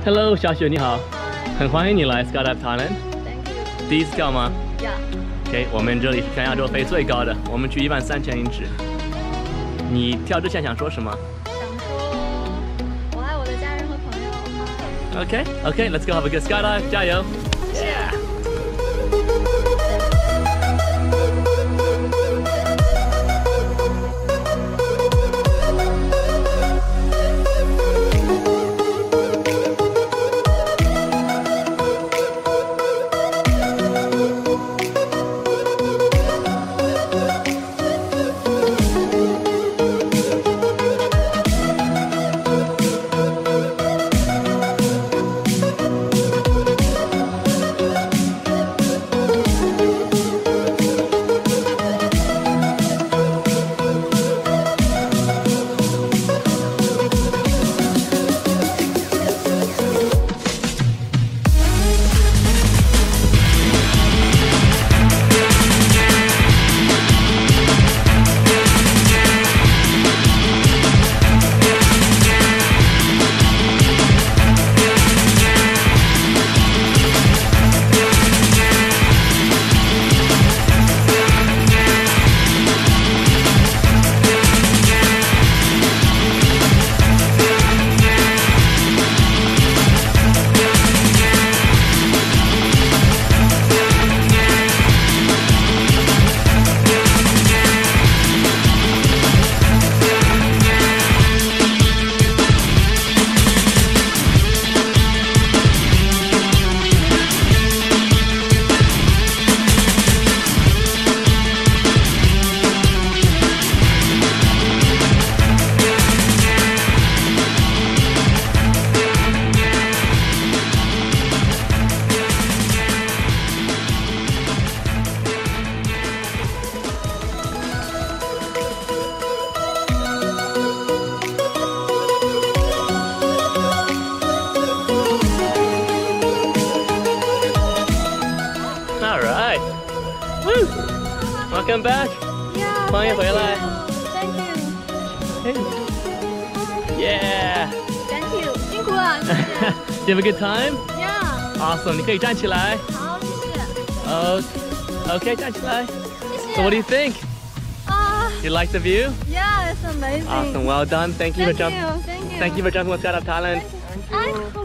Hello， 小雪你好，很欢迎你来 Skydive Thailand。 Thank you. 第一次跳吗 Yeah. ？OK， 我们这里是全亚洲飞最高的，我们去13000英尺。你跳之前想说什么？ 想说我爱我的家人和朋友。 OK，Let's go have a good skydive， 加油！ Yeah. Alright. Woo! Welcome back. Yeah. 欢迎回来。 Thank you. Hey. Yeah. Thank you. 辛苦了，谢谢。 You have a good time? Yeah. Awesome. 你可以站起来。 好，谢谢。 Okay, 站起来。 谢谢。 So what do you think? 啊 You like the view? Yeah, it's amazing. Awesome. Well done. Thank you for jumping. Thank you. Thank you for jumping with Skydive Thailand. 哎。